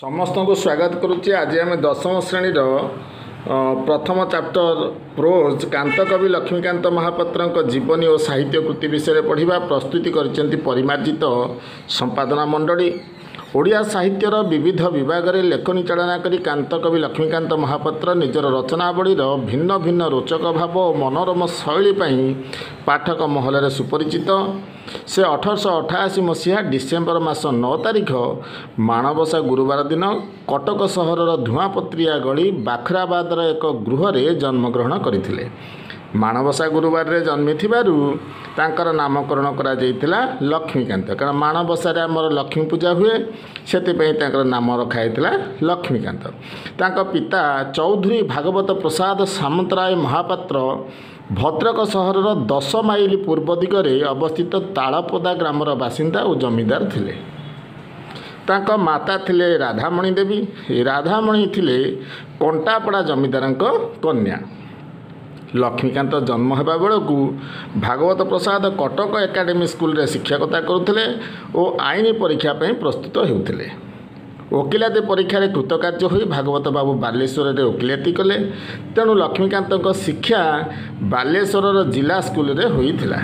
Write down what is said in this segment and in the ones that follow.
समस्त को स्वागत करुच्चे। आज आम दशम श्रेणी प्रथम चैप्टर प्रोज कांतकवि लक्ष्मीकांत महापात्र जीवनी और साहित्य कृति विषय पढ़ा प्रस्तुति कर परिमार्जित संपादना मंडली। ओडिया साहित्यर विविध विभाग में लेखनी चालना करी कांतकवि लक्ष्मीकांत महापात्र निजर रचनावलीर भिन्न भिन्न रोचक भाव और मनोरम शैली पाठक महल सुपरिचित। से 1888 मसीहा डिसेम्बर मास 9 तारिख माणबसा गुरुवार दिन कटक सहरर धुआपत्रिया गली बाखराबादर एक गृह में जन्मग्रहण करथिले। माणबसा गुरुवार रे जन्मी थिबारु तांकर नामकरण करा जायतिला लक्ष्मीकांत। कारण माणबसा रे हमर लक्ष्मी पूजा हुए सेति पई तांकर नाम रखा हैतिला लक्ष्मीकांत। तांका पिता चौधरी भागवत प्रसाद सामंतराय महापात्र भद्रक सहरर 10 माइल पूर्व दिगरे अवस्थित तालपदा ग्रामर बासिंदा और जमीदार थिले। तांका माता थिले राधामणि देवी। राधामणि थिले कंटापड़ा जमीदारंक कन्या। लक्ष्मीकांत जन्म होगा बेलू भागवत प्रसाद कटक एकाडेमी स्कूल रे शिक्षकता करुले और आईन परीक्षा प्रस्तुत होते। वकिलाती परीक्षा कृतकार्य हो भागवत बाबू बालेश्वर रे वकिलाती कले। तेणु लक्ष्मीकांत शिक्षा बालेश्वर जिला स्कूल रे होइथिला।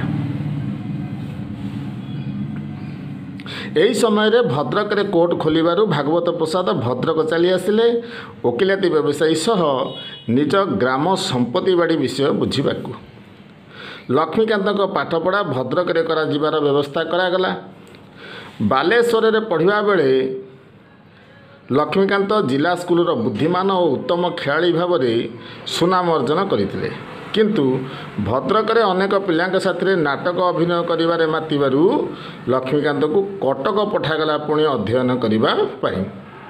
यही समय रे भद्रक रे कोर्ट खोलिबारु भागवत प्रसाद भद्रक चली आसिले वकिलाती व्यवसायी सह निज ग्राम संपत्ति बाड़ी विषय बुझीबाकू। लक्ष्मीकांत पाठपढ़ा भद्रक रे करा जिबार व्यवस्था करागला। बालेश्वर रे पढ़िबा बेले लक्ष्मीकांत जिला स्कूलर बुद्धिमान और उत्तम खेलाड़ी भाव में सुनाम अर्जन करते। किंतु भद्रक रे अनेक पिलांक साथी नाटक अभिनय करिबारे मातिबारु लक्ष्मीकांत को कटक पठागला पुणी अध्ययन करिबा पई।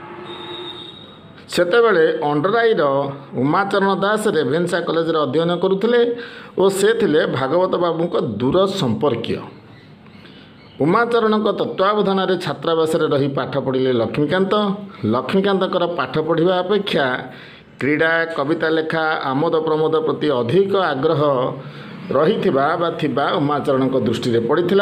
सेतेबेले अंडराईर उमाचरण दास रेभेन्सा कॉलेज रे अध्ययन करुथिले और से थिले भागवत बाबू को दूर संपर्कीय। उमाचरण तत्वावधान रे छात्रावास रे रही पाठ पढ़िले लक्ष्मीकांत। लक्ष्मीकांतर पाठ पढ़िबा अपेक्षा क्रीड़ा कविता लेखा आमोद प्रमोद प्रति अधिक आग्रह रही उमाचरण दृष्टि रे पड़िथिला।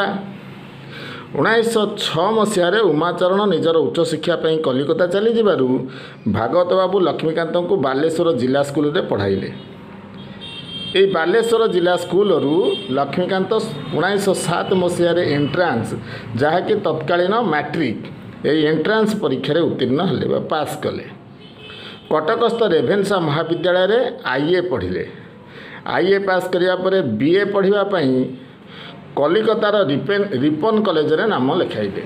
1906 मसीह उमाचरण निजर उच्च शिक्षा कलिकता चली जिबारु भागवत बाबू लक्ष्मीकांत को बालेश्वर जिला स्कूल रे पढ़ाइले। ये बालेश्वर जिला स्कूल लक्ष्मीकांत 1907 मसीह एंट्रांस जहाँकि तत्कालीन मैट्रिक ये एंट्रांस परीक्षा उत्तीर्ण हेले पास कले। कटकस्थ रेभेन्सा महाविद्यालय रे आईए पढ़िले। आईए पास करिया परे बीए पढ़ापी कलिकतार रिपन कॉलेज रे नाम लिखाइले।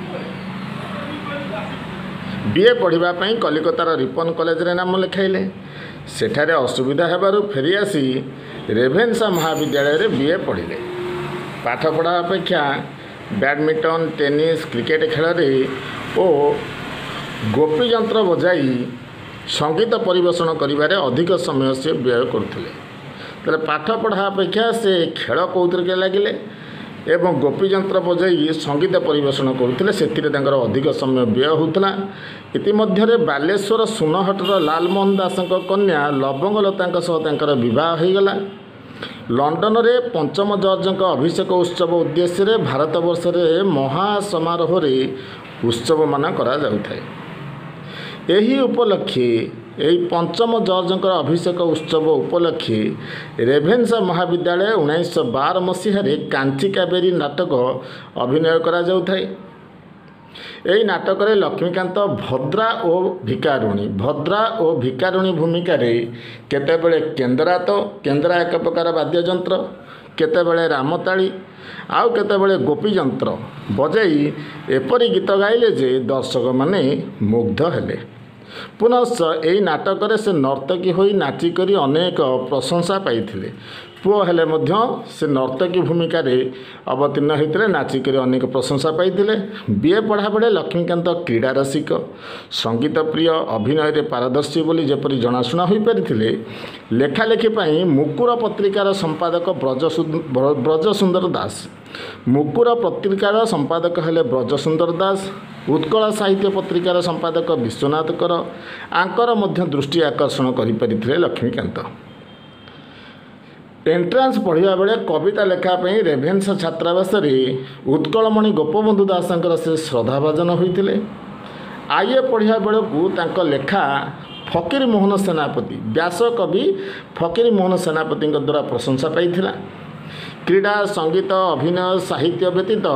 बीए पढ़ापी कलिकतार रिपन कॉलेज रे नाम लिखाइले। सेठारे असुविधा हेबारु फेरी आसी रेभेन्सा महाविद्यालय रे बीए पढ़िले। पाठ पढ़ा अपेक्षा बैडमिंटन टेनिस क्रिकेट खेल और गोपी यंत्र बजाई संगीत परिवेषण करिबारे अधिक समय से व्यय करथिले। तले पाठ पढ़ा अपेक्षा से खेल कौतुके लगिले एवं गोपी यंत्र बजाई संगीत परिवेषण करुथिले। सेतिरे तांकर अधिक समय व्यय होउतला। इतिमध्ये बालेश्वर सुनहटर लालमोहन दासक कन्या लवंगलता सह तांकर विवाह होईगला। लंडन रे पंचम जॉर्जक अभिषेक उत्सव उद्देश्य भारत वर्ष रे महासमारोह रे उत्सव मान करा जाउथाय। यही उपलक्षे यही पंचम जॉर्जकर अभिषेक उत्सव उपलक्षे रेभेन्सा महाविद्यालय 1912 मसीह कांची कावेरी नाटक अभिनय करा जाउथाय। यही नाटक रे लक्ष्मीकांत भद्रा और भिकारुणी भूमिका रे केतेबेले केंद्रा एक प्रकार वाद्ययंत्र केतेबेले रामताली आउ केतेबेले गोपी यंत्र बजाई एपरी गीत गाइले जे दर्शक माने मुग्ध हेले। पुनश्च यही नाटक रे से नर्तकी होई नाचिकरी अनेक प्रशंसा पाइथिले। पुओ हेले मध्य से नर्तकी भूमिका रे अवतीर्ण होते नाचिकरी अनेक प्रशंसा पाइथिले। बीए पढ़ा बेले लक्ष्मीकांत क्रीड़ा रसिक संगीत प्रिय अभिनय रे पारदर्शी बोली जेपरी जनाशुना होई परिथिले। लेखालेखी पई मुकुर पत्रिकार संपादक ब्रजसुंदर दास। मुकुर पत्रिकार संपादक हेले ब्रजसुंदर दास। उत्कल साहित्य पत्रिकार संपादक विश्वनाथ कर आंकर मध्य दृष्टि आकर्षण करिपरिथिले लक्ष्मीकांत। एंट्रांस पढ़िया बेले कविता लेखापी रेभेन्सा छात्रावास उत्कलमणि गोपबंधु दासंकर से श्रद्धाभाजन होते। आईए पढ़िया बेलू तांको लेखा फकीर मोहन सेनापति व्यास कवि फकीर मोहन सेनापति द्वारा प्रशंसा पाई। क्रीड़ा संगीत अभिनय साहित्य व्यतीत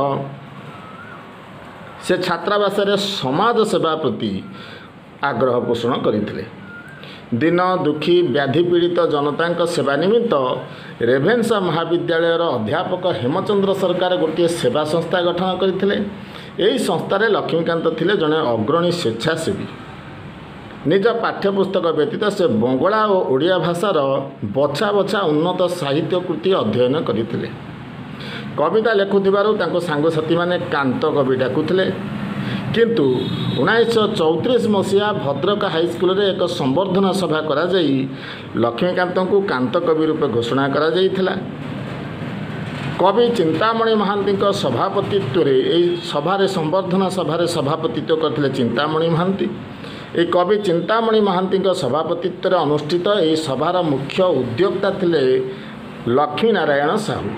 से छात्रावास समाज सेवा प्रति आग्रह पोषण करते। दीन दुखी व्याधि पीड़ित जनता सेवा निमित्त रेभेन्सा महाविद्यालय अध्यापक हेमचंद्र सरकार गोटे सेवा संस्था गठन करते। यही संस्थार लक्ष्मीकांत थिले जड़े अग्रणी स्वेच्छासेवी। निज पाठ्यपुस्तक व्यतीत से बंगला और ओडिया भाषार बछा बछा उन्नत साहित्य कृति अध्ययन करते। कविता लेखुथिबारु तांको सांगसाथी माने कांत कवि डाकुथिले। किंतु 1934 मसीहा भद्रक हाईस्कूल रे एक संवर्धना सभा करा जाई लक्ष्मीकांत को कांत कवि रूपे घोषणा करा जाइथिला। कवि चिंतामणि महांती सभापतित्व सभारे संवर्धना सभारे सभापतित्व करथिले चिंतामणि महांती। ये कवि चिंतामणि महांती सभापतित्व अनुष्ठित यह सभार मुख्य उद्योक्ता थिले लक्ष्मी नारायण साहू।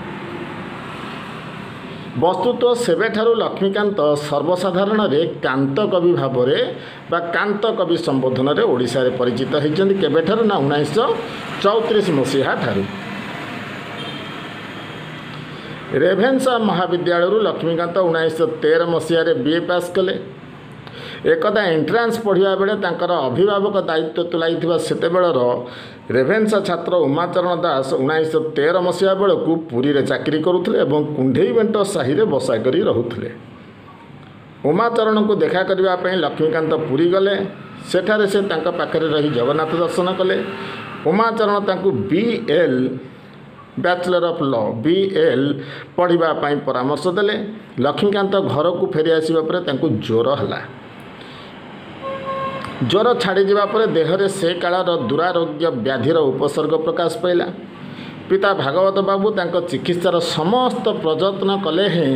वस्तुतः सेबेठारु लक्ष्मीकांत सर्वसाधारण रे कांत कवि भाव बा कांत कवि संबोधन रे ओडिशा रे परिचित होइछन्ति। केबेठारु ना 1934 मसीहा ठारू। रेभेन्सा महाविद्यालय लक्ष्मीकांत 1913 मसीह बीए पास कले। एकदा एंट्रांस पढ़िया बेले तांकर अभिभावक दायित्व तुलाई सेतेबेलर रेभेन्सा छात्र उमाचरण दास 1913 मसीहा बेलू पुरी रे चाकरी करुले और कुंडेईबेंट साही रे बसा करी रहुले। उमाचरण को देखा करने लक्ष्मीकांत पुरी गले। सेठारे से तांका पाखरे रही जगन्नाथ दर्शन कले। उमाचरण तांकु BL bachelor of law BL पढ़ाई परामर्श देले। लक्ष्मीकांत घर को फेरी आसिबा परे तांकु ज्वर हला। ज्वर छाड़ी जावा परे देहरे से कालर दुरारोग्य व्याधिर उपसर्ग प्रकाश पाइला। पिता भागवत बाबू तांको चिकित्सार समस्त प्रयत्न कले हैं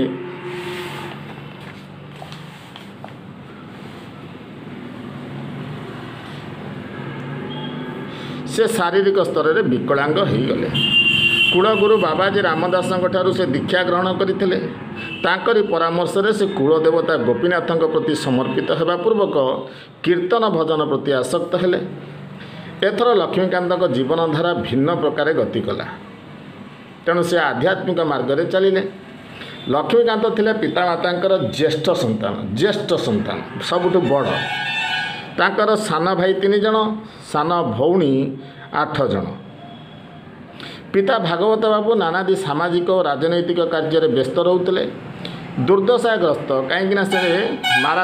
से शारीरिक स्तर में विकलांग हो गले। कुलगुरु बाबाजी रामदास से दीक्षा ग्रहण करते। तांकरी परामर्श से कुलदेवता गोपीनाथ प्रति समर्पित होगा पूर्वक कीर्तन भजन प्रति आसक्त हेले। एथर लक्ष्मीकांत जीवनधारा भिन्न प्रकार गति कला। तेणु से आध्यात्मिक मार्ग में चलिले। लक्ष्मीकांत थिले पितामाता ज्येष्ठ संतान सबुठु बड़। तांकर सान भाई 3 जन, सान भौणी 8 जन। पिता भागवत बाबू नानादी सामाजिक और राजनैतिक कार्य में व्यस्त रोते। दुर्दशाग्रस्त कहीं से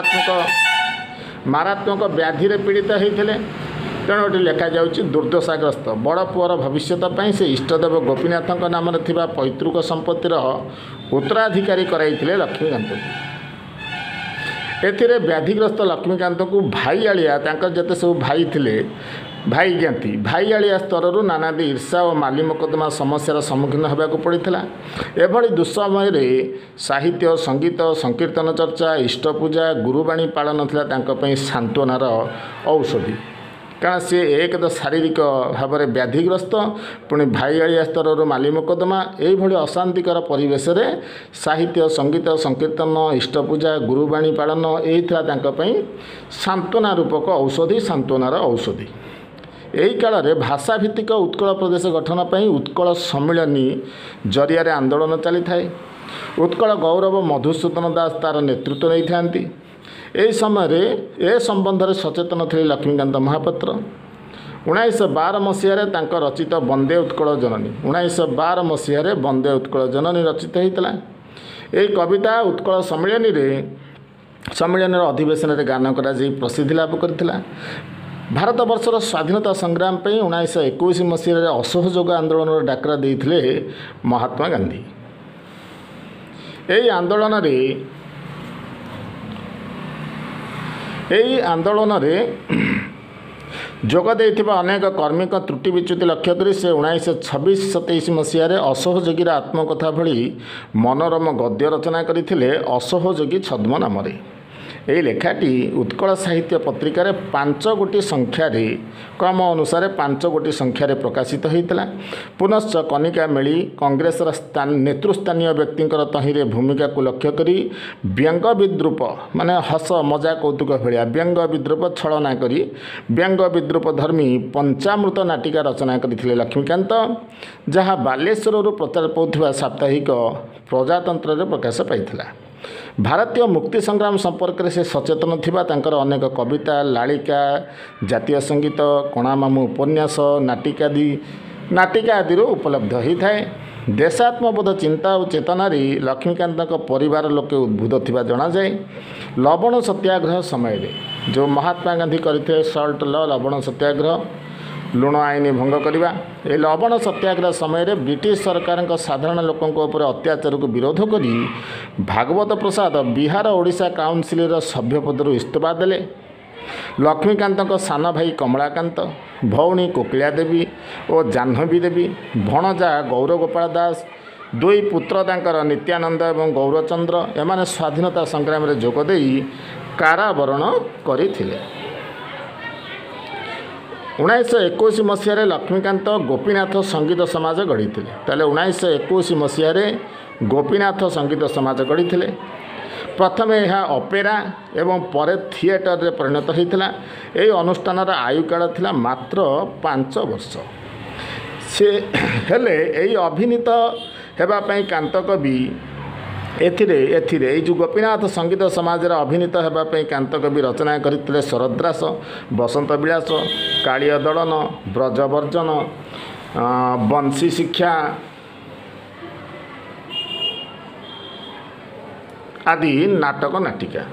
मारात्मक व्याधि पीड़ित होते। तेणु ये लिखा जाउछि दुर्दशाग्रस्त बड़ पुअर भविष्य से इष्टदेव गोपीनाथ नाम पैतृक संपत्तिर उत्तराधिकारी कराइथिले लक्ष्मीकांत। एथिरे व्याधिग्रस्त लक्ष्मीकांत को भाई आलिया जते सब भाई थिले भाई ज्ञाति भाई आलिया स्तर नानादी ईर्षा और माली मकदमा समस्यार सम्मुखीन होगाक पड़ता। एभली दुस्समय साहित्य संगीत संकीर्तन चर्चा इष्टपूजा गुरुबाणी पालन था सांत्वनार औषधि। कारण सी एक तो शारीरिक भाव में व्याधिग्रस्त पुणी भाई आलिया स्तर माली मकदमा यही अशांतिकर परिवेश में साहित्य संगीत संकीर्तन इष्टपूजा गुरुबाणी पालन यही सांत्वना रूपक औषधि सांत्वनार औषधि। यही काल में भाषाभित्तिक उत्कल प्रदेश गठन पर उत्कल सम्मिलनी जरिया आंदोलन चली थाए। उत्कल गौरव मधुसूदन दास तार नेतृत्व नहीं था। यही समय ए संबंध में सचेतन थे लक्ष्मीकांत महापात्र। 1912 मसीह रचित वंदे उत्कल जननी 1912 मसीह वंदे उत्कल जननी रचित होता। यही कविता उत्कल सम्मिलन अधिवेशन में गान कर प्रसिद्धि लाभ करथिला। भारत वर्षर स्वाधीनता संग्राम पर 1921 मसीह असहयोग आंदोलन डाकरा देते महात्मा गांधी। यही आंदोलन जोग देथिबा अनेक कर्मिक त्रुटि विच्युति लक्ष्य करी से 1926-27 मसीह असहयोगी आत्मकथा भली मनोरम गद्य रचना करथिले असहयोगी छद्म नाम। ଏହି ଲେଖାଟି ଉତ୍କଳ ସାହିତ୍ୟ ପତ୍ରିକାରେ 5 ଗୋଟି ସଂଖ୍ୟାରେ କ୍ରମ ଅନୁସାରେ 5 ଗୋଟି ସଂଖ୍ୟାରେ ପ୍ରକାଶିତ ହୋଇଥିଲା। ପୁନଶ୍ଚ କନିକା ମେଳି କଂଗ୍ରେସର ନେତୃସ୍ଥାନୀୟ ବ୍ୟକ୍ତିଙ୍କର ତହିଁରେ ଭୂମିକାକୁ ଲକ୍ଷ୍ୟ କରି ବ୍ୟଙ୍ଗ ବିଦ୍ରୂପ ମାନେ ହସ ମଜା କୌତୁକ ଭଳିଆ ବ୍ୟଙ୍ଗ ବିଦ୍ରୂପ ଛଳନା କରି ବ୍ୟଙ୍ଗ ବିଦ୍ରୂପ ଧର୍ମୀ ପଞ୍ଚାମୃତ ନାଟିକା ରଚନା କରିଥିଲେ ଲକ୍ଷ୍ମୀକାନ୍ତ, ଯାହା ବାଲେଶ୍ୱରରୁ ପ୍ରଚାର ପାଉଥିବା ସାପ୍ତାହିକ ପ୍ରଜାତନ୍ତ୍ରରେ ପ୍ରକାଶ ପାଇଥିଲା। ଭାରତୀୟ ମୁକ୍ତି ସଂଗ୍ରାମ ସମ୍ପର୍କରେ ସେ ସଚେତନ ଥିବା ତାଙ୍କର ଅନେକ କବିତା, ଲାଳିକା, ଜାତୀୟ ସଙ୍ଗୀତ, କଣାମାମୁଁ ଉପନ୍ୟାସ, ନାଟିକା ଆଦିରୁ ଉପଲବ୍ଧ ହୋଇଥାଏ। ଦେଶାତ୍ମବୋଧ ଚିନ୍ତା ଓ ଚେତନାରେ ଲକ୍ଷ୍ମୀକାନ୍ତଙ୍କ ପରିବାର ଲୋକେ ଉଦ୍ବୁଦ୍ଧ ଥିବା ଜଣାଯାଏ। ଲବଣ ସତ୍ୟାଗ୍ରହ ସମୟରେ ଯେଉଁ ମହାତ୍ମା ଗାନ୍ଧୀ କରିଥିଲେ ସଲ୍ଟ ଲବଣ ସତ୍ୟାଗ୍ରହ, ଲୁଣ ଆଇନ ଭଙ୍ଗ କରିବା, ଏହି ଲବଣ ସତ୍ୟାଗ୍ରହ ସମୟରେ ବ୍ରିଟିଶ ସରକାରଙ୍କ ସାଧାରଣ ଲୋକଙ୍କ ଉପରେ ଅତ୍ୟାଚାରକୁ ବିରୋଧ କରି ଭାଗବତ ପ୍ରସାଦ ବିହାର ଓଡ଼ିଶା କାଉନସିଲର ସଭ୍ୟ ପଦରୁ ଇସ୍ତଫା ଦେଲେ। ଲକ୍ଷ୍ମୀକାନ୍ତଙ୍କ ସାନ ଭାଇ କମଳାକାନ୍ତ, ଭଉଣୀ କୋକିଳା ଦେବୀ ଓ ଜାହ୍ନବୀ ଦେବୀ, ଭଣଜା ଗୌରଗୋପାଳ ଦାସ, 2 ପୁତ୍ର ତାଙ୍କର ନିତ୍ୟାନନ୍ଦ ଏବଂ ଗୌରଚନ୍ଦ୍ର, ଏମାନେ ସ୍ୱାଧୀନତା ସଂଗ୍ରାମରେ ଯୋଗ ଦେଇ କାରାବରଣ କରିଥିଲେ। 1921 ମସିହାରେ ଲକ୍ଷ୍ମୀକାନ୍ତ ଗୋପୀନାଥ ସଙ୍ଗୀତ ସମାଜ ଗଢ଼ିଥିଲେ। ତାହେଲେ 1921 ମସିହାରେ ଗୋପୀନାଥ ସଙ୍ଗୀତ ସମାଜ ଗଢ଼ିଥିଲେ। ପ୍ରଥମେ ଏହା ଅପେରା ଏବଂ ପରେ ଥିଏଟରରେ ପରିଣତ ହୋଇଥିଲା। ଏହି ଅନୁଷ୍ଠାନର ଆୟୁକାଳ ଥିଲା ମାତ୍ର 5 ବର୍ଷ। ସେ ହେଲେ ଏହି ଅଭିନୀତ ହେବା ପାଇଁ କାନ୍ତକବି ଏଥିରେ ଏଇ ଯେଉଁ ଗୋପୀନାଥ ସଙ୍ଗୀତ ସମାଜରେ ଅଭିନୀତ ହେବା ପାଇଁ କାନ୍ତକବି ରଚନା କରିଥିଲେ ଶରଦ୍ରାସ, ବସନ୍ତ ବିଳାସ, କାଳିୟ ଦଳନ, ବ୍ରଜବର୍ଜନ, ବଂଶୀ ଶିକ୍ଷା ଆଦି ନାଟକ ନାଟିକା।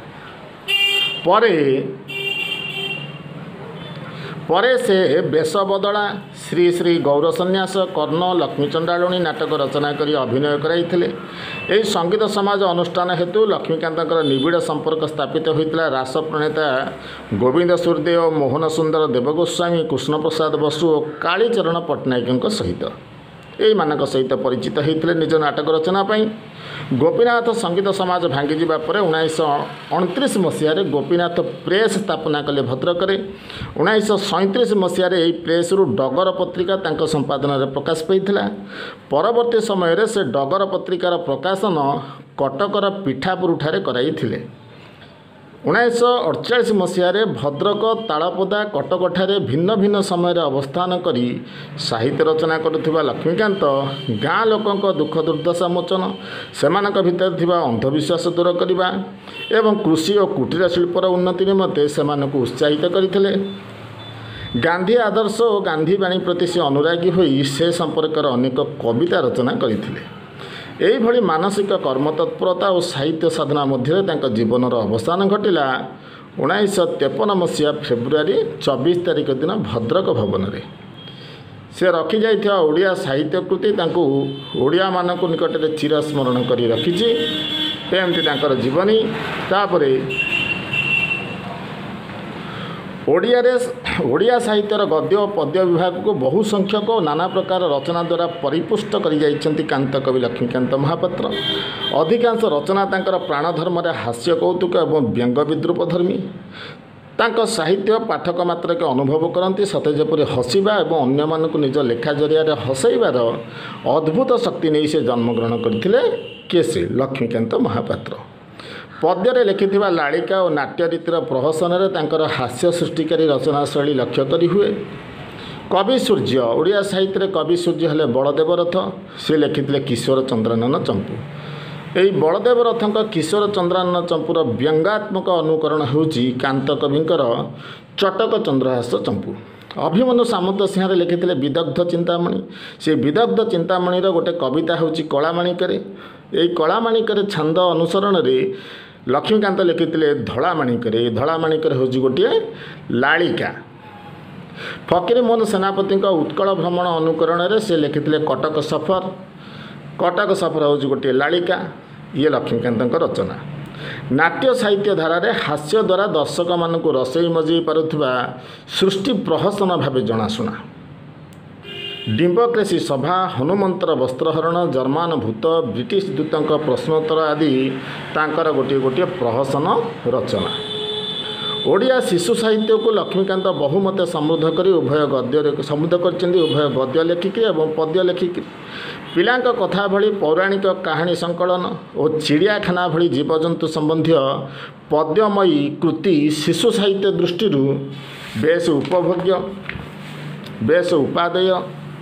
ପରେ ସେ ବେଶ ବଦଳା, ଶ୍ରୀ ଶ୍ରୀ ଗୌର ସନ୍ନ୍ୟାସ, କର୍ଣ୍ଣ, ଲକ୍ଷ୍ମୀ ଚଣ୍ଡାଳୁଣୀ ନାଟକ ରଚନା କରି ଅଭିନୟ କରାଇଥିଲେ। ଏହି ସଙ୍ଗୀତ ସମାଜ ଅନୁଷ୍ଠାନ ହେତୁ ଲକ୍ଷ୍ମୀକାନ୍ତଙ୍କର ନିବିଡ଼ ସମ୍ପର୍କ ସ୍ଥାପିତ ହୋଇଥିଲା ରାସ ପ୍ରଣେତା ଗୋବିନ୍ଦ ସୂର୍ଯ୍ୟଦେବ, ମୋହନ ସୁନ୍ଦର ଦେବଗୋସ୍ୱାମୀ, କୃଷ୍ଣପ୍ରସାଦ ବସୁ ଓ କାଳୀଚରଣ ପଟ୍ଟନାୟକଙ୍କ ସହିତ। ଏଇମାନଙ୍କ ସହିତ ପରିଚିତ ହୋଇଥିଲେ ନିଜ ନାଟକ ରଚନା ପାଇଁ। ଗୋପୀନାଥ ସଙ୍ଗୀତ ସମାଜ ଭାଙ୍ଗିଯିବା ପରେ 1929 ମସିହାରେ ଗୋପୀନାଥ ପ୍ରେସ୍ ସ୍ଥାପନା କଲେ ଭଦ୍ରକରେ। 1937 ମସିହାରେ ଏହି ପ୍ରେସ୍ରୁ ଡଗର ପତ୍ରିକା ତାଙ୍କ ସମ୍ପାଦନାରେ ପ୍ରକାଶ ପାଇଥିଲା। ପରବର୍ତ୍ତୀ ସମୟରେ ସେ ଡଗର ପତ୍ରିକାର ପ୍ରକାଶନ କଟକର ପିଠାପୁରଠାରେ କରାଇଥିଲେ। 1948 ମସିହାରେ ଭଦ୍ରକ, ତାଳପଦା, କଟକଠାରେ ଭିନ୍ନ ଭିନ୍ନ ସମୟରେ ଅବସ୍ଥାନ କରି ସାହିତ୍ୟ ରଚନା କରୁଥିବା ଲକ୍ଷ୍ମୀକାନ୍ତ ଗାଁ ଲୋକଙ୍କ ଦୁଃଖ ଦୁର୍ଦ୍ଦଶା ମୋଚନ, ସେମାନଙ୍କ ଭିତରେ ଥିବା ଅନ୍ଧବିଶ୍ୱାସ ଦୂର କରିବା ଏବଂ କୃଷି ଓ କୁଟୀର ଶିଳ୍ପର ଉନ୍ନତି ନିମନ୍ତେ ସେମାନଙ୍କୁ ଉତ୍ସାହିତ କରିଥିଲେ। ଗାନ୍ଧୀ ଆଦର୍ଶ ଓ ଗାନ୍ଧୀ ବାଣୀ ପ୍ରତି ସେ ଅନୁରାଗୀ ହୋଇ ସେ ସମ୍ପର୍କରେ ଅନେକ କବିତା ରଚନା କରିଥିଲେ। ଏହିଭଳି ମାନସିକ କର୍ମତତ୍ପରତା ଓ ସାହିତ୍ୟ ସାଧନା ମଧ୍ୟରେ ତାଙ୍କ ଜୀବନର ଅବସାନ ଘଟିଲା 1953 ମସିହା ଫେବୃଆରୀ 24 ତାରିଖ ଦିନ ଭଦ୍ରକ ଭବନରେ। ସେ ରଖିଯାଇଥିବା ଓଡ଼ିଆ ସାହିତ୍ୟ କୃତି ତାଙ୍କୁ ଓଡ଼ିଆମାନଙ୍କ ନିକଟରେ ଚିରସ୍ମରଣ କରି ରଖିଛି। ଏମିତି ତାଙ୍କର ଜୀବନୀ। ତାପରେ ଓଡ଼ିଆ ସାହିତ୍ୟର ଗଦ୍ୟ ଓ ପଦ୍ୟ ବିଭାଗକୁ ବହୁ ସଂଖ୍ୟକ ଓ ନାନା ପ୍ରକାର ରଚନା ଦ୍ୱାରା ପରିପୁଷ୍ଟ କରିଯାଇଛନ୍ତି କାନ୍ତକବି ଲକ୍ଷ୍ମୀକାନ୍ତ ମହାପାତ୍ର। ଅଧିକାଂଶ ରଚନା ତାଙ୍କର ପ୍ରାଣଧର୍ମରେ ହାସ୍ୟ କୌତୁକ ଏବଂ ବ୍ୟଙ୍ଗ ବିଦ୍ରୂପ ଧର୍ମୀ। ତାଙ୍କ ସାହିତ୍ୟ ପାଠକ ମାତ୍ରକେ ଅନୁଭବ କରନ୍ତି ସତେ ଯେପରି ହସିବା ଏବଂ ଅନ୍ୟମାନଙ୍କୁ ନିଜ ଲେଖା ଜରିଆରେ ହସାଇବାର ଅଦ୍ଭୁତ ଶକ୍ତି ନେଇ ସେ ଜନ୍ମଗ୍ରହଣ କରିଥିଲେ। କିଏ ସେ? ଲକ୍ଷ୍ମୀକାନ୍ତ ମହାପାତ୍ର। ପଦ୍ୟରେ ଲେଖିଥିବା ଲାଳିକା ଓ ନାଟ୍ୟ ରୀତିର ପ୍ରହସନରେ ତାଙ୍କର ହାସ୍ୟ ସୃଷ୍ଟିକାରୀ ରଚନା ଶୈଳୀ ଲକ୍ଷ୍ୟ କରି ହୁଏ। କବି ସୂର୍ଯ୍ୟ, ଓଡ଼ିଆ ସାହିତ୍ୟରେ କବି ସୂର୍ଯ୍ୟ ହେଲେ ବଳଦେବ ରଥ। ସେ ଲେଖିଥିଲେ କିଶୋର ଚନ୍ଦ୍ରାନନ ଚମ୍ପୁ। ଏହି ବଳଦେବ ରଥଙ୍କ କିଶୋର ଚନ୍ଦ୍ରାନନ ଚମ୍ପୁର ବ୍ୟଙ୍ଗାତ୍ମକ ଅନୁକରଣ ହେଉଛି କାନ୍ତକବିଙ୍କର ଚଟକ ଚନ୍ଦ୍ରହାସ ଚମ୍ପୁ। ଅଭିମନ୍ୟୁ ସାମନ୍ତ ସିଂହାରେ ଲେଖିଥିଲେ ବିଦଗ୍ଧ ଚିନ୍ତାମଣି। ସେ ବିଦଗ୍ଧ ଚିନ୍ତାମଣିର ଗୋଟେ କବିତା ହେଉଛି କଳାମାଣିକରେ। ଏହି କଳାମାଣିକରେ ଛାନ୍ଦ ଅନୁସରଣରେ ଲକ୍ଷ୍ମୀକାନ୍ତ ଲେଖିଥିଲେ ଧଳାମାଣିକରେ। ଏହି ଧଳାମାଣିକରେ ହେଉଛି ଗୋଟିଏ ଲାଳିକା। ଫକୀରମୋହନ ସେନାପତିଙ୍କ ଉତ୍କଳ ଭ୍ରମଣ ଅନୁକରଣରେ ସେ ଲେଖିଥିଲେ କଟକ ସଫର। କଟକ ସଫର ହେଉଛି ଗୋଟିଏ ଲାଳିକା। ଇଏ ଲକ୍ଷ୍ମୀକାନ୍ତଙ୍କ ରଚନା। ନାଟ୍ୟ ସାହିତ୍ୟ ଧାରାରେ ହାସ୍ୟ ଦ୍ୱାରା ଦର୍ଶକମାନଙ୍କୁ ରସେଇ ମଜେଇ ପାରୁଥିବା ସୃଷ୍ଟି ପ୍ରହସନ ଭାବେ ଜଣାଶୁଣା। ଡେମୋକ୍ରେସି ସଭା, ହନୁମନ୍ତର ବସ୍ତ୍ରହରଣ, ଜର୍ମାନ ଭୂତ, ବ୍ରିଟିଶ ଦୂତଙ୍କ ପ୍ରଶ୍ନୋତ୍ତର ଆଦି ତାଙ୍କର ଗୋଟିଏ ଗୋଟିଏ ପ୍ରହସନ ରଚନା। ଓଡ଼ିଆ ଶିଶୁ ସାହିତ୍ୟକୁ ଲକ୍ଷ୍ମୀକାନ୍ତ ବହୁମତେ ସମୃଦ୍ଧ କରି ଉଭୟ ଗଦ୍ୟରେ ସମୃଦ୍ଧ କରିଛନ୍ତି, ଉଭୟ ଗଦ୍ୟ ଲେଖିକି ଏବଂ ପଦ୍ୟ ଲେଖିକି। ପିଲାଙ୍କ କଥା ଭଳି ପୌରାଣିକ କାହାଣୀ ସଂକଳନ ଓ ଚିଡ଼ିଆଖାନା ଭଳି ଜୀବଜନ୍ତୁ ସମ୍ବନ୍ଧୀୟ ପଦ୍ୟମୟୀ କୃତି ଶିଶୁ ସାହିତ୍ୟ ଦୃଷ୍ଟିରୁ ବେଶ ଉପଭୋଗ୍ୟ, ବେଶ ଉପାଦେୟ।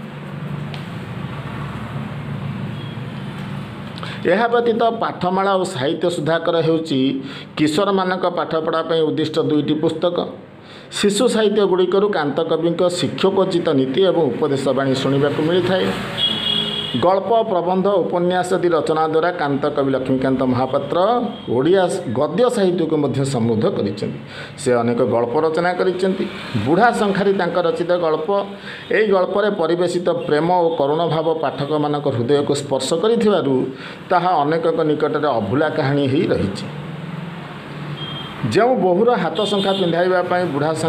ଏହା ବ୍ୟତୀତ ପାଠମାଳା ଓ ସାହିତ୍ୟ ସୁଧାକର ହେଉଛି କିଶୋରମାନଙ୍କ ପାଠପଢ଼ା ପାଇଁ ଉଦ୍ଦିଷ୍ଟ ଦୁଇଟି ପୁସ୍ତକ। ଶିଶୁ ସାହିତ୍ୟ ଗୁଡ଼ିକରୁ କାନ୍ତକବିଙ୍କ ଶିକ୍ଷକୋଚିତ ନୀତି ଏବଂ ଉପଦେଶ ବାଣୀ ଶୁଣିବାକୁ ମିଳିଥାଏ। ଗଳ୍ପ, ପ୍ରବନ୍ଧ, ଉପନ୍ୟାସ ଆଦି ରଚନା ଦ୍ୱାରା କାନ୍ତକବି ଲକ୍ଷ୍ମୀକାନ୍ତ ମହାପାତ୍ର ଓଡ଼ିଆ ଗଦ୍ୟ ସାହିତ୍ୟକୁ ମଧ୍ୟ ସମୃଦ୍ଧ କରିଛନ୍ତି। ସେ ଅନେକ ଗଳ୍ପ ରଚନା କରିଛନ୍ତି। ବୁଢ଼ା ଶଙ୍ଖାରି ତାଙ୍କ ରଚିତ ଗଳ୍ପ। ଏହି ଗଳ୍ପରେ ପରିବେଶିତ ପ୍ରେମ ଓ କରୁଣ ଭାବ ପାଠକମାନଙ୍କ ହୃଦୟକୁ ସ୍ପର୍ଶ କରିଥିବାରୁ ତାହା ଅନେକଙ୍କ ନିକଟରେ ଅଭୁଲା କାହାଣୀ ହୋଇ ରହିଛି। ଯେଉଁ ବୋହୂର ହାତ ଶଙ୍ଖା ପିନ୍ଧାଇବା ପାଇଁ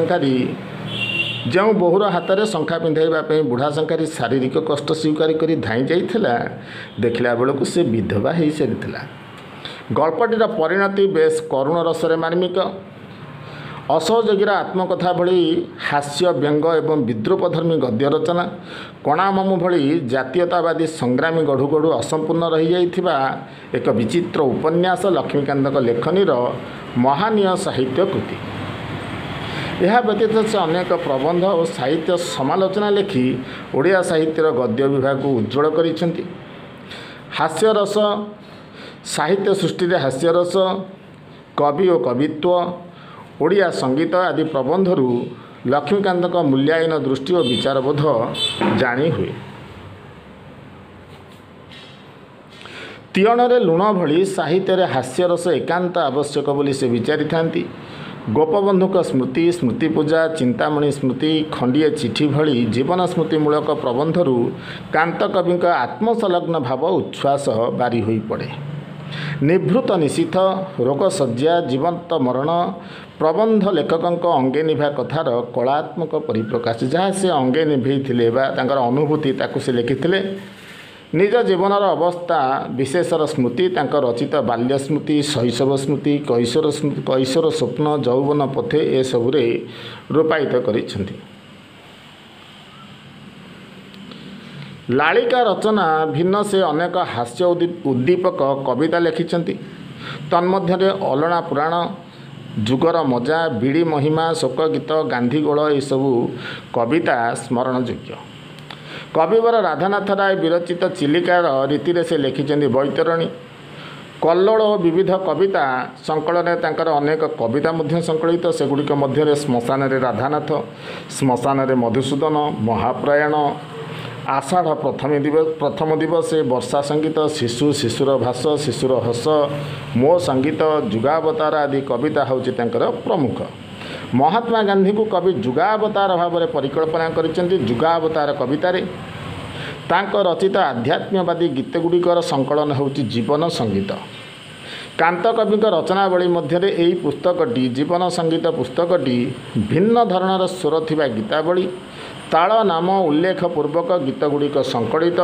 ବୋହୂର ହାତରେ ଶଙ୍ଖା ପିନ୍ଧାଇବା ପାଇଁ ବୁଢ଼ା ଶଙ୍ଖାରି ଶାରୀରିକ କଷ୍ଟ ସ୍ୱୀକାର କରି ଧାଇଁ ଯାଇଥିଲା, ଦେଖିଲା ବେଳକୁ ସେ ବିଧବା ହୋଇସାରିଥିଲା। ଗଳ୍ପଟିର ପରିଣତି ବେଶ କରୁଣ ରସରେ ମାର୍ମିକ। ଅସହଯୋଗୀର ଆତ୍ମକଥା ଭଳି ହାସ୍ୟ, ବ୍ୟଙ୍ଗ ଏବଂ ବିଦ୍ରୂପଧର୍ମୀ ଗଦ୍ୟ ରଚନା, କଣାମାମୁଁ ଭଳି ଜାତୀୟତାବାଦୀ ସଂଗ୍ରାମୀ ଗଢ଼ୁ ଗଢ଼ୁ ଅସମ୍ପୂର୍ଣ୍ଣ ରହିଯାଇଥିବା ଏକ ବିଚିତ୍ର ଉପନ୍ୟାସ ଲକ୍ଷ୍ମୀକାନ୍ତଙ୍କ ଲେଖନୀର ମହାନୀୟ ସାହିତ୍ୟ କୃତି। ଏହା ବ୍ୟତୀତ ସେ ଅନେକ ପ୍ରବନ୍ଧ ଓ ସାହିତ୍ୟ ସମାଲୋଚନା ଲେଖି ଓଡ଼ିଆ ସାହିତ୍ୟର ଗଦ୍ୟ ବିଭାଗକୁ ଉଜ୍ଜ୍ୱଳ କରିଛନ୍ତି। ହାସ୍ୟରସ, ସାହିତ୍ୟ ସୃଷ୍ଟିରେ ହାସ୍ୟରସ, କବି ଓ କବିତ୍ୱ, ଓଡ଼ିଆ ସଙ୍ଗୀତ ଆଦି ପ୍ରବନ୍ଧରୁ ଲକ୍ଷ୍ମୀକାନ୍ତଙ୍କ ମୂଲ୍ୟାୟନ ଦୃଷ୍ଟି ଓ ବିଚାରବୋଧ ଜାଣି ହୁଏ। ତିଅଣରେ ଲୁଣ ଭଳି ସାହିତ୍ୟରେ ହାସ୍ୟରସ ଏକାନ୍ତ ଆବଶ୍ୟକ ବୋଲି ସେ ବିଚାରିଥାନ୍ତି। ଗୋପବନ୍ଧୁଙ୍କ ସ୍ମୃତି, ସ୍ମୃତିପୂଜା, ଚିନ୍ତାମଣି ସ୍ମୃତି, ଖଣ୍ଡିଏ ଚିଠି ଭଳି ଜୀବନ ସ୍ମୃତିମୂଳକ ପ୍ରବନ୍ଧରୁ କାନ୍ତକବିଙ୍କ ଆତ୍ମସଂଲଗ୍ନ ଭାବ ଉଚ୍ଛ୍ୱାସ ବାରି ହୋଇପଡ଼େ। ନିଭୃତ ନିଶୀଥ, ରୋଗଶଯ୍ୟା, ଜୀବନ୍ତ ମରଣ ପ୍ରବନ୍ଧ ଲେଖକଙ୍କ ଅଙ୍ଗେ ନିଭା କଥାର କଳାତ୍ମକ ପରିପ୍ରକାଶ, ଯାହା ସେ ଅଙ୍ଗେ ନିଭେଇଥିଲେ ବା ତାଙ୍କର ଅନୁଭୂତି ତାକୁ ସେ ଲେଖିଥିଲେ। ନିଜ ଜୀବନର ଅବସ୍ଥା ବିଶେଷର ସ୍ମୃତି, ତାଙ୍କ ରଚିତ ବାଲ୍ୟ ସ୍ମୃତି, ଶୈଶବ ସ୍ମୃତି, କୈଶୋର ସ୍ୱପ୍ନ, ଯୌବନ ପଥେ ଏସବୁରେ ରୂପାୟିତ କରିଛନ୍ତି। ଲାଳିକା ରଚନା ଭିନ୍ନ ସେ ଅନେକ ହାସ୍ୟ ଉଦ୍ଦୀପକ କବିତା ଲେଖିଛନ୍ତି। ତନ୍ମଧ୍ୟରେ ଅଲଣା ପୁରାଣ, ଯୁଗର ମଜା, ବିଡ଼ି ମହିମା, ଶୋକ ଗୀତ, ଗାନ୍ଧୀଗୋଳ ଏସବୁ କବିତା ସ୍ମରଣଯୋଗ୍ୟ। କବିବର ରାଧାନାଥ ରାୟ ବିରଚିତ ଚିଲିକାର ରୀତିରେ ସେ ଲେଖିଛନ୍ତି ବୈତରଣୀ। କଲ୍ଲୋଳ ଓ ବିବିଧ କବିତା ସଂକଳନରେ ତାଙ୍କର ଅନେକ କବିତା ମଧ୍ୟ ସଂକଳିତ। ସେଗୁଡ଼ିକ ମଧ୍ୟରେ ଶ୍ମଶାନରେ ରାଧାନାଥ, ଶ୍ମଶାନରେ ମଧୁସୂଦନ, ମହାପ୍ରୟାଣ, ଆଷାଢ଼ ପ୍ରଥମ ଦିବସେ, ବର୍ଷା ସଙ୍ଗୀତ, ଶିଶୁ, ଶିଶୁର ଭାଷ, ଶିଶୁର ହସ, ମୋ ସଙ୍ଗୀତ, ଯୁଗାବତାର ଆଦି କବିତା ହେଉଛି ତାଙ୍କର ପ୍ରମୁଖ। ମହାତ୍ମା ଗାନ୍ଧୀଙ୍କୁ କବି ଯୁଗାବତାର ଭାବରେ ପରିକଳ୍ପନା କରିଛନ୍ତି। ଯୁଗାବତାର କବିତାରେ ତାଙ୍କ ରଚିତ ଆଧ୍ୟାତ୍ମ୍ୟବାଦୀ ଗୀତଗୁଡ଼ିକର ସଂକଳନ ହେଉଛି ଜୀବନ ସଙ୍ଗୀତ। କାନ୍ତକବିଙ୍କ ରଚନାବଳୀ ମଧ୍ୟରେ ଏହି ପୁସ୍ତକଟି, ଜୀବନ ସଙ୍ଗୀତ ପୁସ୍ତକଟି, ଭିନ୍ନ ଧରଣର ସ୍ୱର ଥିବା ଗୀତାବଳୀ, ତାଳ ନାମ ଉଲ୍ଲେଖ ପୂର୍ବକ ଗୀତଗୁଡ଼ିକ ସଂକଳିତ।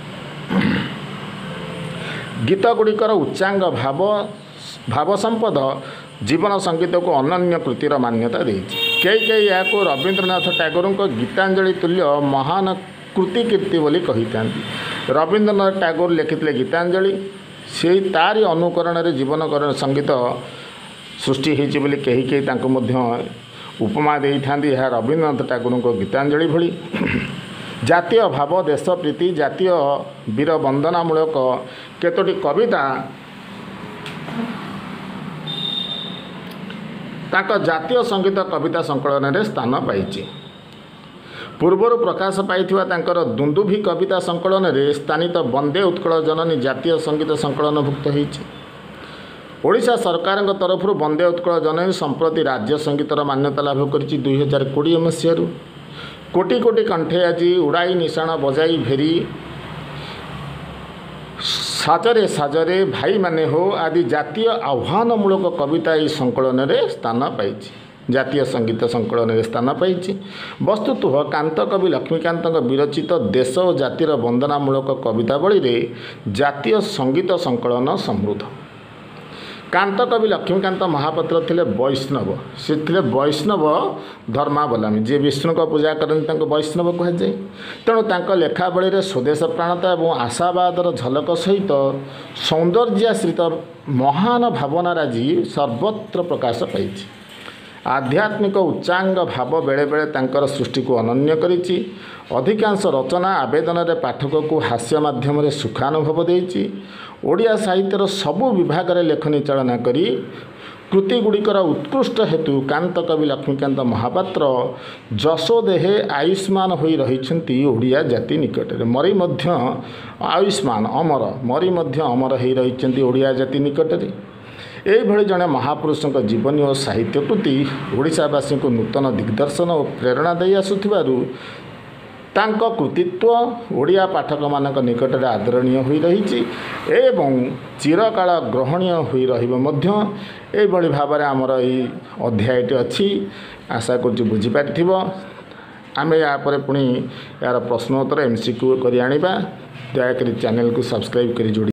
ଗୀତଗୁଡ଼ିକର ଉଚ୍ଚାଙ୍ଗ ଭାବ ସମ୍ପଦ ଜୀବନ ସଙ୍ଗୀତକୁ ଅନନ୍ୟ କୃତିର ମାନ୍ୟତା ଦେଇଛି। କେହି ଏହାକୁ ରବୀନ୍ଦ୍ରନାଥ ଟାଗୋରଙ୍କ ଗୀତାଞ୍ଜଳି ତୁଲ୍ୟ ମହାନ କୃତିକୀର୍ତ୍ତି ବୋଲି କହିଥାନ୍ତି। ରବୀନ୍ଦ୍ରନାଥ ଟାଗୋର ଲେଖିଥିଲେ ଗୀତାଞ୍ଜଳି, ସେଇ ତାରି ଅନୁକରଣରେ ଜୀବନ ସଙ୍ଗୀତ ସୃଷ୍ଟି ହୋଇଛି ବୋଲି କେହି ତାଙ୍କୁ ମଧ୍ୟ ଉପମା ଦେଇଥାନ୍ତି। ଏହା ରବୀନ୍ଦ୍ରନାଥ ଟାଗୋରଙ୍କ ଗୀତାଞ୍ଜଳି ଭଳି। ଜାତୀୟ ଭାବ, ଦେଶପ୍ରୀତି, ଜାତୀୟ ବୀର ବନ୍ଦନାମୂଳକ କେତୋଟି କବିତା ତାଙ୍କ ଜାତୀୟ ସଙ୍ଗୀତ କବିତା ସଂକଳନରେ ସ୍ଥାନ ପାଇଛି। ପୂର୍ବରୁ ପ୍ରକାଶ ପାଇଥିବା ତାଙ୍କର ଦୁନ୍ଦୁଭି କବିତା ସଂକଳନରେ ସ୍ଥାନିତ ବନ୍ଦେ ଉତ୍କଳ ଜନନୀ ଜାତୀୟ ସଙ୍ଗୀତ ସଂକଳନଭୁକ୍ତ ହୋଇଛି। ଓଡ଼ିଶା ସରକାରଙ୍କ ତରଫରୁ ବନ୍ଦେ ଉତ୍କଳ ଜନନୀ ସମ୍ପ୍ରତି ରାଜ୍ୟ ସଙ୍ଗୀତର ମାନ୍ୟତା ଲାଭ କରିଛି 2020 ମସିହାରୁ। କୋଟି କୋଟି କଣ୍ଠେ ଆଜି ଉଡ଼ାଇ ନିଶାଣ ବଜାଇ ଭେରି, ସାଜରେ ସାଜରେ, ଭାଇମାନେ ହୋ ଆଦି ଜାତୀୟ ଆହ୍ୱାନମୂଳକ କବିତା ଏହି ସଂକଳନରେ ସ୍ଥାନ ପାଇଛି। ଜାତୀୟ ସଙ୍ଗୀତ ସଂକଳନରେ ସ୍ଥାନ ପାଇଛି। ବସ୍ତୁତଃ କାନ୍ତକବି ଲକ୍ଷ୍ମୀକାନ୍ତଙ୍କ ବିରଚିତ ଦେଶ ଓ ଜାତିର ବନ୍ଦନାମୂଳକ କବିତାବଳୀରେ ଜାତୀୟ ସଙ୍ଗୀତ ସଂକଳନ ସମୃଦ୍ଧ। କାନ୍ତକବି ଲକ୍ଷ୍ମୀକାନ୍ତ ମହାପାତ୍ର ଥିଲେ ବୈଷ୍ଣବ। ସେ ଥିଲେ ବୈଷ୍ଣବ ଧର୍ମାବଲମ୍ବୀ। ଯିଏ ବିଷ୍ଣୁଙ୍କ ପୂଜା କରନ୍ତି ତାଙ୍କୁ ବୈଷ୍ଣବ କୁହାଯାଏ। ତେଣୁ ତାଙ୍କ ଲେଖାବଳୀରେ ସ୍ୱଦେଶ ପ୍ରାଣତା ଏବଂ ଆଶାବାଦର ଝଲକ ସହିତ ସୌନ୍ଦର୍ଯ୍ୟାଶ୍ରିତ ମହାନ ଭାବନାରାଜି ସର୍ବତ୍ର ପ୍ରକାଶ ପାଇଛି। ଆଧ୍ୟାତ୍ମିକ ଉଚ୍ଚାଙ୍ଗ ଭାବ ବେଳେବେଳେ ତାଙ୍କର ସୃଷ୍ଟିକୁ ଅନନ୍ୟ କରିଛି। ଅଧିକାଂଶ ରଚନା ଆବେଦନରେ ପାଠକକୁ ହାସ୍ୟ ମାଧ୍ୟମରେ ସୁଖାନୁଭବ ଦେଇଛି। ଓଡ଼ିଆ ସାହିତ୍ୟର ସବୁ ବିଭାଗରେ ଲେଖନୀ ଚାଳନା କରି କୃତିଗୁଡ଼ିକର ଉତ୍କୃଷ୍ଟ ହେତୁ କାନ୍ତକବି ଲକ୍ଷ୍ମୀକାନ୍ତ ମହାପାତ୍ର ଯଶୋଦେହେ ଆୟୁଷ୍ମାନ ହୋଇ ରହିଛନ୍ତି ଓଡ଼ିଆ ଜାତି ନିକଟରେ। ମରି ମଧ୍ୟ ଆୟୁଷ୍ମାନ ଅମର, ମରି ମଧ୍ୟ ଅମର ହୋଇ ରହିଛନ୍ତି ଓଡ଼ିଆ ଜାତି ନିକଟରେ। ଏହିଭଳି ଜଣେ ମହାପୁରୁଷଙ୍କ ଜୀବନୀ ଓ ସାହିତ୍ୟ କୃତି ଓଡ଼ିଶାବାସୀଙ୍କୁ ନୂତନ ଦିଗ୍ଦର୍ଶନ ଓ ପ୍ରେରଣା ଦେଇ ଆସୁଥିବାରୁ ତାଙ୍କ କୃତିତ୍ୱ ଓଡ଼ିଆ ପାଠକମାନଙ୍କ ନିକଟରେ ଆଦରଣୀୟ ହୋଇ ରହିଛି ଏବଂ ଚିରକାଳ ଗ୍ରହଣୀୟ ହୋଇ ରହିବ ମଧ୍ୟ। ଏହିଭଳି ଭାବରେ ଆମର ଏହି ଅଧ୍ୟାୟଟି ଅଛି। ଆଶା କରୁଛି ବୁଝିପାରିଥିବ। ଆମେ ୟାପରେ ପୁଣି ଏହାର ପ୍ରଶ୍ନ ଉତ୍ତର MCQ କରି ଆଣିବା। ଦୟାକରି ଚ୍ୟାନେଲକୁ ସବସ୍କ୍ରାଇବ୍ କରି ଯୋଡ଼ି